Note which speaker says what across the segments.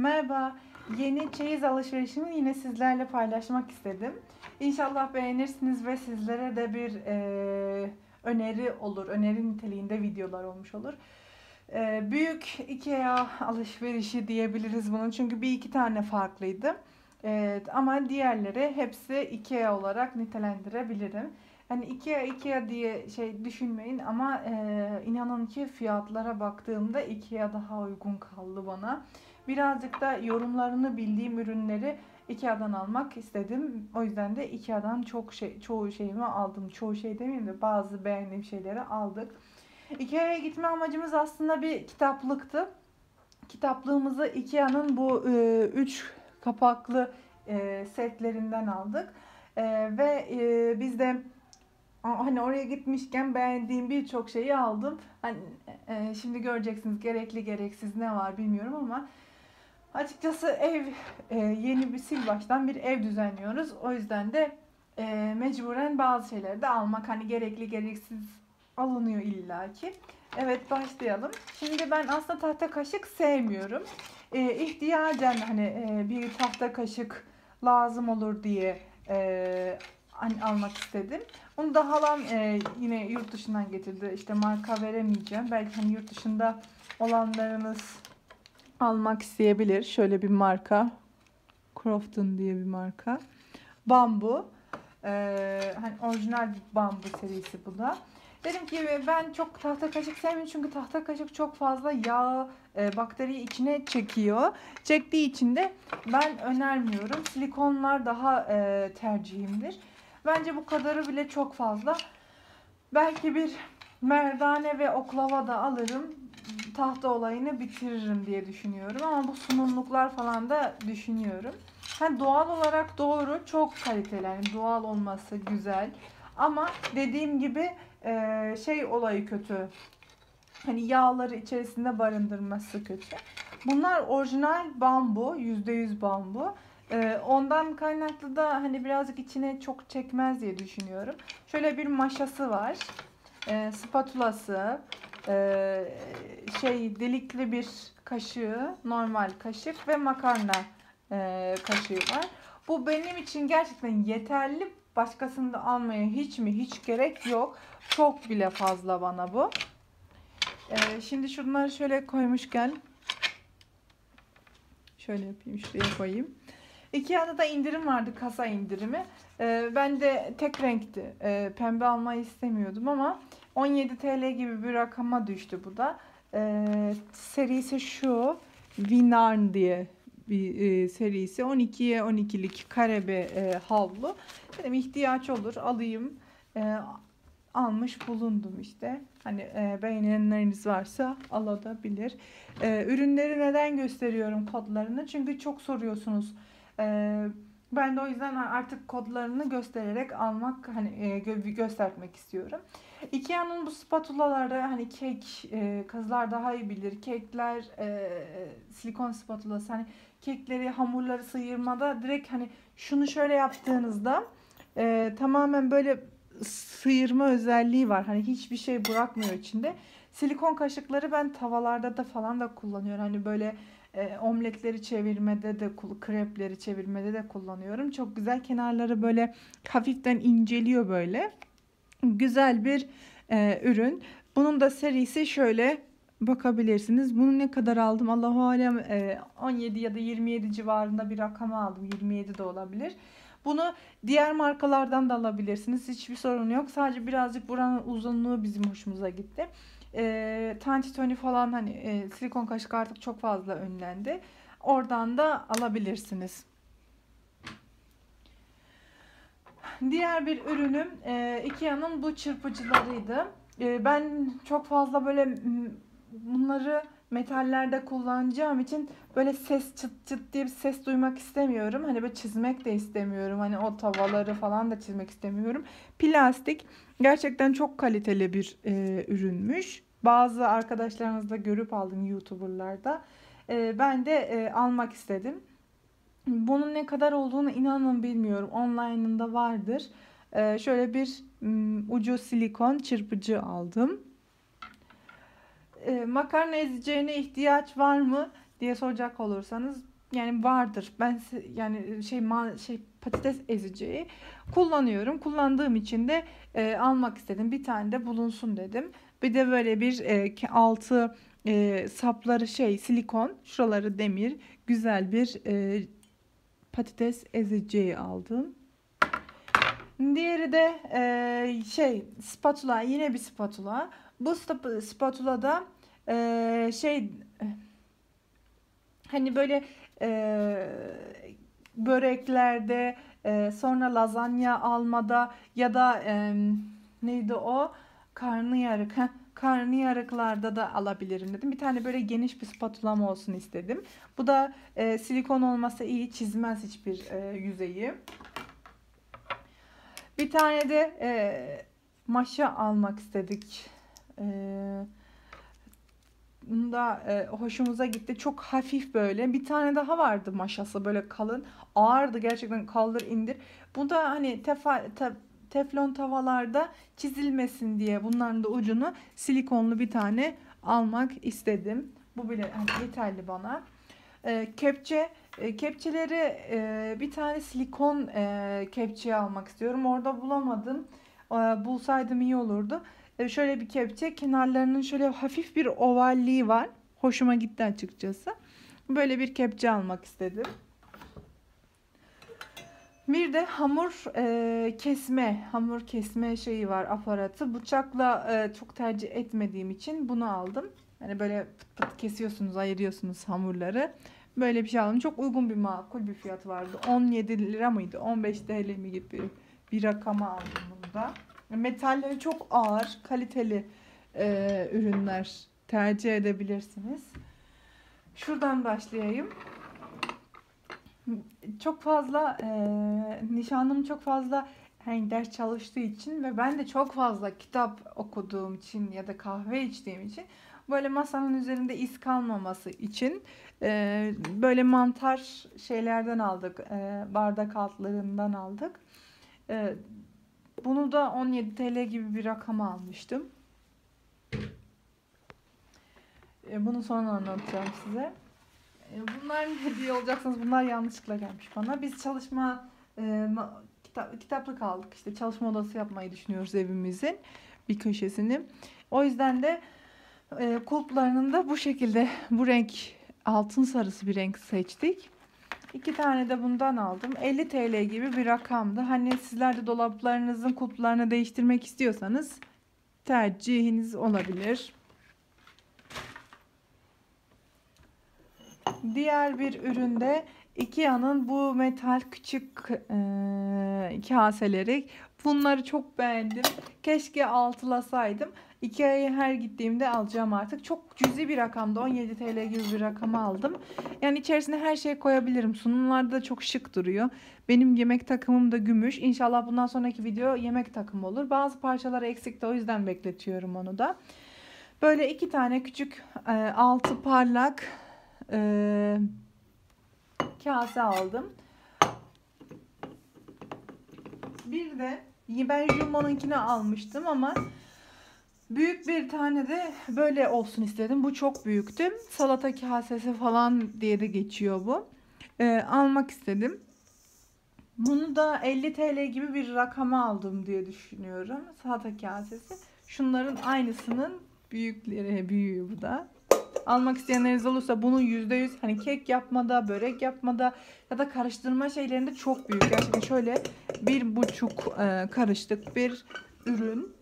Speaker 1: Merhaba, yeni çeyiz alışverişimi yine sizlerle paylaşmak istedim. İnşallah beğenirsiniz ve sizlere de bir öneri olur, öneri niteliğinde videolar olmuş olur. Büyük IKEA alışverişi diyebiliriz bunun çünkü bir iki tane farklıydı. Ama diğerleri hepsi IKEA olarak nitelendirebilirim. Hani IKEA diye şey düşünmeyin ama inanın ki fiyatlara baktığımda IKEA daha uygun kaldı bana. Birazcık da yorumlarını bildiğim ürünleri IKEA'dan almak istedim. O yüzden de IKEA'dan çoğu şeyimi aldım. Çoğu şey demeyeyim de bazı beğendiğim şeyleri aldık. IKEA'ya gitme amacımız aslında bir kitaplıktı. Kitaplığımızı IKEA'nın bu 3 kapaklı setlerinden aldık. Biz de hani oraya gitmişken beğendiğim birçok şeyi aldım. Hani şimdi göreceksiniz gerekli gereksiz ne var bilmiyorum ama açıkçası yeni bir sil baştan bir ev düzenliyoruz. O yüzden de mecburen bazı şeyleri de almak hani gerekli gereksiz alınıyor illaki. Evet başlayalım. Şimdi ben aslında tahta kaşık sevmiyorum. İhtiyacen hani bir tahta kaşık lazım olur diye hani almak istedim. Onu da halam yine yurt dışından getirdi. İşte marka veremeyeceğim. Belki hani yurt dışında olanlarınız almak isteyebilir. Şöyle bir marka. Crofton diye bir marka. Bambu. Hani orijinal bir bambu serisi bu da. Dedim ki ben çok tahta kaşık sevmiyorum çünkü tahta kaşık çok fazla yağ, bakteriyi içine çekiyor. Çektiği için de ben önermiyorum. Silikonlar daha tercihimdir. Bence bu kadarı bile çok fazla. Belki bir merdane ve oklava da alırım. Tahta olayını bitiririm diye düşünüyorum. Ama bu sunumluklar falan da düşünüyorum. Hani doğal olarak doğru, çok kaliteli. Yani doğal olması güzel. Ama dediğim gibi şey olayı kötü. Hani yağları içerisinde barındırması kötü. Bunlar orijinal bambu, %100 bambu. Ondan kaynaklı da hani birazcık içine çok çekmez diye düşünüyorum. Şöyle bir maşası var. Spatulası, delikli bir kaşığı, normal kaşık ve makarna kaşığı var. Bu benim için gerçekten yeterli. Başkasını da almaya hiç gerek yok. Çok bile fazla bana bu. Şimdi şunları şöyle koymuşken şöyle yapayım, şuraya koyayım. IKEA'da da indirim vardı, kasa indirimi. Ben de tek renkti. Pembe almayı istemiyordum ama 17 TL gibi bir rakama düştü bu da. Serisi şu. Winarn diye bir serisi. 12'ye 12'lik karebe havlu. Dedim ihtiyaç olur alayım. Almış bulundum işte. Hani beğenenleriniz varsa alabilir. Ürünleri neden gösteriyorum kodlarını? Çünkü çok soruyorsunuz. Ben de o yüzden artık kodlarını göstererek almak hani göstermek istiyorum. IKEA'nın bu spatulaları hani kızlar daha iyi bilir. Kekler silikon spatulası hani kekleri hamurları sıyırmada direkt hani şunu şöyle yaptığınızda tamamen böyle sıyırma özelliği var. Hani hiçbir şey bırakmıyor içinde. Silikon kaşıkları ben tavallarda da falan da kullanıyorum. Hani böyle omletleri çevirmede de, krepleri çevirmede de kullanıyorum. Çok güzel, kenarları böyle hafiften inceliyor böyle. Güzel bir ürün. Bunun da serisi şöyle bakabilirsiniz. Bunu ne kadar aldım? Allahu alem 17 ya da 27 civarında bir rakam aldım. 27 de olabilir. Bunu diğer markalardan da alabilirsiniz. Hiçbir sorun yok. Sadece birazcık buranın uzunluğu bizim hoşumuza gitti. Tantitoni falan hani silikon kaşık artık çok fazla önlendi. Oradan da alabilirsiniz. Diğer bir ürünüm IKEA'nın bu çırpıcılarıydı. Ben çok fazla böyle bunları metallerde kullanacağım için böyle ses çıt çıt diye bir ses duymak istemiyorum. Hani böyle çizmek de istemiyorum. Hani o tavaları falan da çizmek istemiyorum. Plastik gerçekten çok kaliteli bir ürünmüş. Bazı arkadaşlarınızla görüp aldım YouTuber'larda. Ben de almak istedim. Bunun ne kadar olduğunu inanın bilmiyorum. Online'ında vardır. Şöyle bir ucu silikon çırpıcı aldım. Makarna ezeceğine ihtiyaç var mı diye soracak olursanız yani vardır. Ben yani patates eziciyi kullanıyorum. Kullandığım için de almak istedim. Bir tane de bulunsun dedim. Bir de böyle bir altı sapları silikon, şuraları demir, güzel bir patates eziciyi aldım. Diğeri de spatula, yine bir spatula. Bu spatula da hani böyle böreklerde, sonra lazanya almada ya da neydi o? Karnıyarık. Karnıyarıklarda da alabilirim dedim. Bir tane böyle geniş bir spatulam olsun istedim. Bu da silikon olmasa iyi, çizmez hiçbir yüzeyi. Bir tane de maşa almak istedik. Da hoşumuza gitti. Çok hafif böyle. Bir tane daha vardı maşası, böyle kalın. Ağırdı gerçekten, kaldır indir. Bu da hani teflon tavallarda çizilmesin diye bunların da ucunu silikonlu bir tane almak istedim. Bu bile hani yeterli bana. Kepçeleri bir tane silikon kepçe almak istiyorum. Orada bulamadım. Bulsaydım iyi olurdu. Şöyle bir kepçe, kenarlarının şöyle hafif bir ovalliği var. Hoşuma gitti açıkçası. Böyle bir kepçe almak istedim. Bir de hamur kesme şeyi var, aparatı. Bıçakla çok tercih etmediğim için bunu aldım. Hani böyle pıt pıt kesiyorsunuz, ayırıyorsunuz hamurları. Böyle bir şey aldım. Çok uygun bir, makul bir fiyatı vardı. 17 lira mıydı? 15 TL mi gibi bir rakama aldım bunu da. Metalleri çok ağır, kaliteli ürünler tercih edebilirsiniz. Şuradan başlayayım. Çok fazla nişanlım çok fazla hani ders çalıştığı için ve ben de çok fazla kitap okuduğum için ya da kahve içtiğim için böyle masanın üzerinde iz kalmaması için böyle mantar şeylerden aldık, bardak altlarından aldık. Bunu da 17 TL gibi bir rakama almıştım. Bunu sonra anlatacağım size. Bunlar hediye olacaksınız. Bunlar yanlışlıkla gelmiş bana. Biz kitaplık aldık. İşte çalışma odası yapmayı düşünüyoruz evimizin bir köşesini. O yüzden de kulplarının da bu şekilde, bu renk, altın sarısı bir renk seçtik. 2 tane de bundan aldım. 50 TL gibi bir rakamdı. Hani sizler de dolaplarınızın kulplarını değiştirmek istiyorsanız tercihiniz olabilir. Diğer bir üründe Ikea'nın bu metal küçük kaseleri. Bunları çok beğendim. Keşke altılasaydım. Ikea'ya her gittiğimde alacağım artık. Çok cüzi bir rakamda, 17 TL gibi bir rakama aldım. Yani içerisine her şey koyabilirim. Sunumlarda da çok şık duruyor. Benim yemek takımım da gümüş. İnşallah bundan sonraki video yemek takımı olur. Bazı parçaları eksikti, o yüzden bekletiyorum onu da. Böyle 2 tane küçük altı parlak kase aldım. Bir de ben Jumbo'nunkini almıştım ama büyük bir tane de böyle olsun istedim. Bu çok büyüktü. Salata kasesi falan diye de geçiyor bu. Almak istedim. Bunu da 50 TL gibi bir rakama aldım diye düşünüyorum. Salata kasesi. Şunların aynısının büyüğü bu da. Almak isteyenleriniz olursa bunun %100 hani kek yapmada, börek yapmada ya da karıştırma şeylerinde çok büyük. Gerçekten şöyle 1,5 karışlık bir ürün.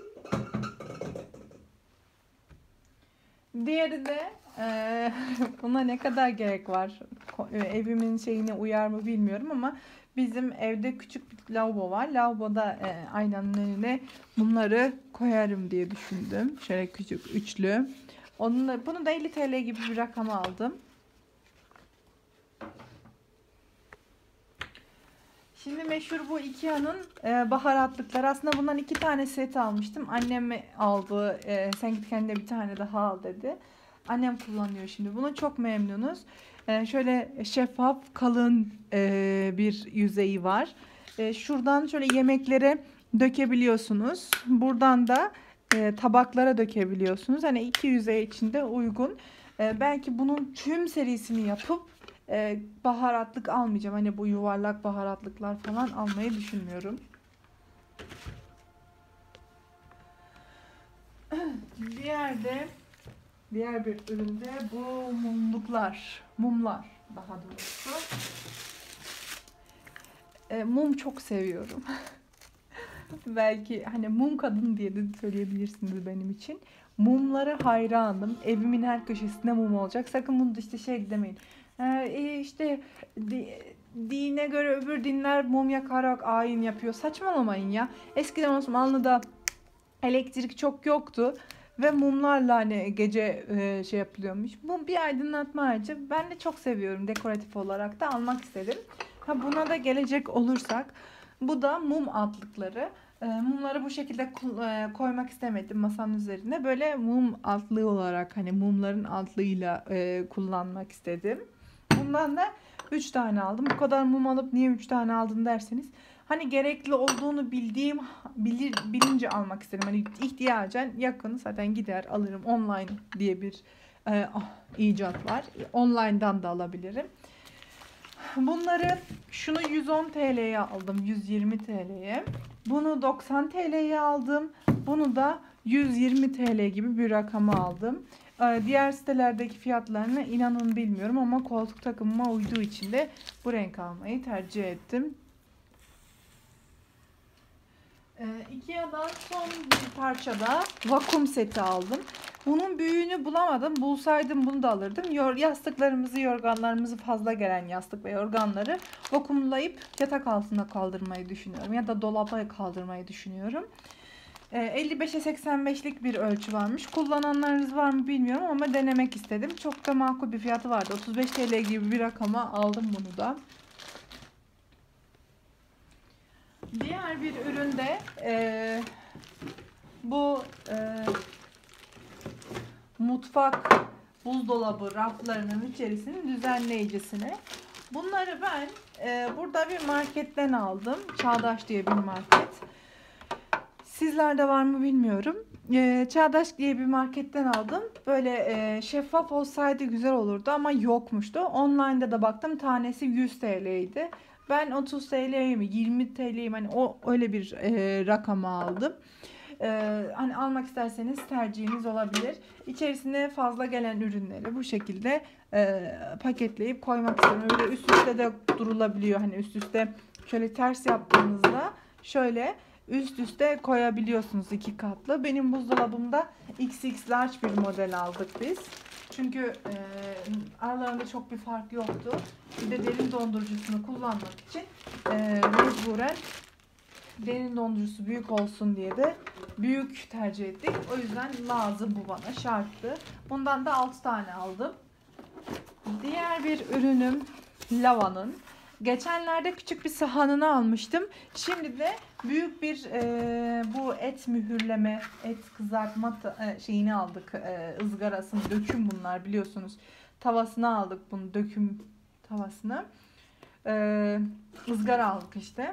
Speaker 1: Diğeri de buna ne kadar gerek var? Evimin şeyine uyar mı bilmiyorum ama bizim evde küçük bir lavabo var. Lavaboda aynanın önüne bunları koyarım diye düşündüm. Şöyle küçük üçlü. Bunu da 50 TL gibi bir rakama aldım. Şimdi meşhur bu Ikea'nın baharatlıkları. Aslında bundan 2 tane set almıştım. Annem aldı. Sen git kendine bir tane daha al dedi. Annem kullanıyor şimdi. Bunu çok memnunuz. Şöyle şeffaf, kalın bir yüzeyi var. Şuradan şöyle yemeklere dökebiliyorsunuz. Buradan da tabaklara dökebiliyorsunuz. Hani iki yüzey içinde uygun. Belki bunun tüm serisini yapıp baharatlık almayacağım. Hani bu yuvarlak baharatlıklar falan almayı düşünmüyorum. Diğer bir üründe bu mumlar daha doğrusu. Mum çok seviyorum. Belki hani mum kadın diye de söyleyebilirsiniz benim için. Mumlara hayranım. Evimin her köşesinde mum olacak. Sakın bunu da işte şey demeyin. İşte dine göre öbür dinler mum yakarak ayin yapıyor. Saçmalamayın ya. Eskiden Osmanlı'da elektrik çok yoktu. Ve mumlarla hani gece şey yapılıyormuş. Bu bir aydınlatma aracı. Ben de çok seviyorum. Dekoratif olarak da almak istedim. Buna da gelecek olursak. Bu da mum altlıkları. Mumları bu şekilde koymak istemedim masanın üzerine. Böyle mum altlığı olarak hani mumların altlığıyla kullanmak istedim. Bundan da 3 tane aldım. Bu kadar mum alıp niye 3 tane aldın derseniz. Hani gerekli olduğunu bilince almak istedim. Hani ihtiyacen yakın zaten gider alırım. Online diye bir icat var. Online'dan da alabilirim. Şunu 110 TL'ye aldım. 120 TL'ye. Bunu 90 TL'ye aldım. Bunu da 120 TL gibi bir rakama aldım. Diğer sitelerdeki fiyatlarını inanın bilmiyorum ama koltuk takımıma uyduğu için de bu renk almayı tercih ettim. Ikea'dan son bir parçada vakum seti aldım. Bunun büyüğünü bulamadım. Bulsaydım bunu da alırdım. Yastıklarımızı, yorganlarımızı fazla gelen yastık ve yorganları vakumlayıp yatak altına kaldırmayı düşünüyorum. Ya da dolaba kaldırmayı düşünüyorum. 55'e 85'lik bir ölçü varmış. Kullananlarınız var mı bilmiyorum ama denemek istedim. Çok da makul bir fiyatı vardı. 35 TL gibi bir rakama aldım bunu da. Diğer bir üründe bu mutfak buzdolabı raflarının içerisinin düzenleyicisini. Bunları ben burada bir marketten aldım. Çağdaş diye bir market. Sizlerde var mı bilmiyorum. Çağdaş diye bir marketten aldım. Böyle şeffaf olsaydı güzel olurdu ama yokmuştu. Online'da da baktım tanesi 100 TL'ydi. Ben 30 TL'ye mi 20 TL'ye mi hani öyle bir rakama aldım. Hani almak isterseniz tercihiniz olabilir. İçerisine fazla gelen ürünleri bu şekilde paketleyip koymak istiyorum. Böyle üst üste de durulabiliyor. Hani üst üste şöyle ters yaptığınızda şöyle üst üste koyabiliyorsunuz 2 katlı. Benim buzdolabımda XX large bir model aldık biz. Çünkü aralarında çok bir fark yoktu. Bir de derin dondurucusunu kullanmak için mecburen derin dondurucusu büyük olsun diye de büyük tercih ettik. O yüzden lazım, bu bana şarttı. Bundan da 6 tane aldım. Diğer bir ürünüm Lava'nın. Geçenlerde küçük bir sahanını almıştım. Şimdi de büyük bir bu et mühürleme, et kızartma şeyini aldık. Izgarasını, döküm bunlar biliyorsunuz. Tavasını aldık bunu, döküm tavasını. Izgara aldık işte.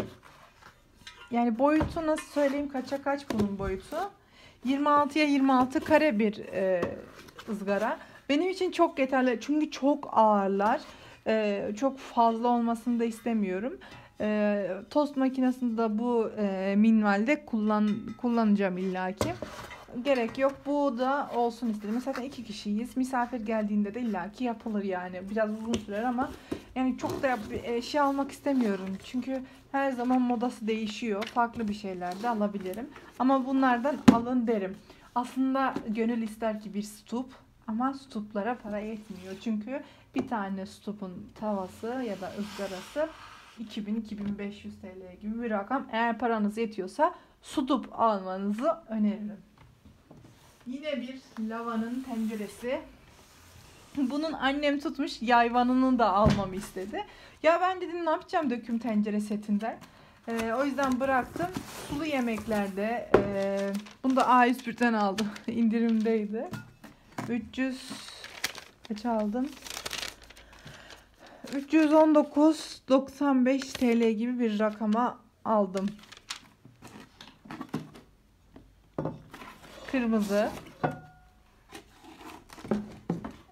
Speaker 1: Yani boyutu nasıl söyleyeyim, kaça kaç bunun boyutu? 26'ya 26 kare bir ızgara. Benim için çok yeterli çünkü çok ağırlar. Çok fazla olmasını da istemiyorum. Tost makinesinde bu minvalde kullanacağım illaki. Gerek yok. Bu da olsun istedim. Zaten 2 kişiyiz. Misafir geldiğinde de illaki yapılır yani. Biraz uzun sürer ama yani çok da şey almak istemiyorum. Çünkü her zaman modası değişiyor. Farklı bir şeyler de alabilirim. Ama bunlardan alın derim. Aslında gönül ister ki bir stup, ama stuplara para yetmiyor. Çünkü bir tane stupun tavası ya da ızgarası 2000-2500 TL gibi bir rakam. Eğer paranız yetiyorsa stup almanızı öneririm. Yine bir lavanın tenceresi. Bunun annem tutmuş, yayvanını da almamı istedi. Ya ben dedim ne yapacağım döküm tencere setinden. O yüzden bıraktım. Sulu yemeklerde bunu da A101'den aldım. İndirimdeydi. 300 kaç aldım? 319,95 TL gibi bir rakama aldım. Kırmızı.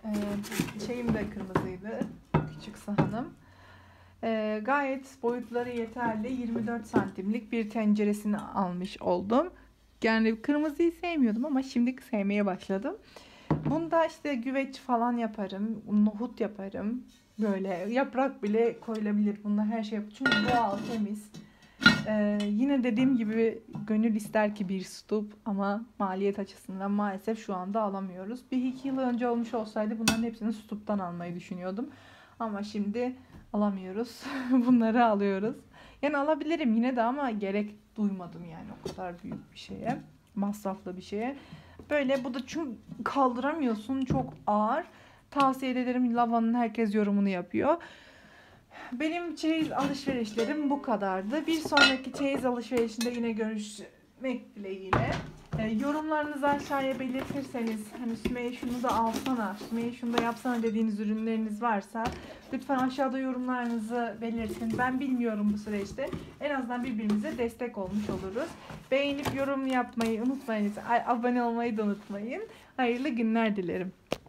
Speaker 1: da kırmızıydı. Küçük sahanım. Gayet boyutları yeterli. 24 santimlik bir tenceresini almış oldum. Yani kırmızıyı sevmiyordum ama şimdi sevmeye başladım. Bunda işte güveç falan yaparım. Nohut yaparım. Böyle yaprak bile koyulabilir. Bunda her şey yapılır. Çünkü doğal, temiz. Yine dediğim gibi gönül ister ki bir stup ama maliyet açısından maalesef şu anda alamıyoruz. Bir iki yıl önce olmuş olsaydı bunların hepsini stuptan almayı düşünüyordum. Ama şimdi alamıyoruz. Bunları alıyoruz. Yani alabilirim yine de ama gerek duymadım yani o kadar büyük bir şeye. Masraflı bir şeye. Böyle bu da çünkü kaldıramıyorsun, çok ağır. Tavsiye ederim, Lava'nın herkes yorumunu yapıyor. Benim çeyiz alışverişlerim bu kadardı. Bir sonraki çeyiz alışverişinde yine görüşmek dileğiyle. Yorumlarınızı aşağıya belirtirseniz, hani Sümeyye şunu da alsana, Sümeyye şunu da yapsana dediğiniz ürünleriniz varsa lütfen aşağıda yorumlarınızı belirtin. Ben bilmiyorum bu süreçte. En azından birbirimize destek olmuş oluruz. Beğenip yorum yapmayı unutmayın. Abone olmayı da unutmayın. Hayırlı günler dilerim.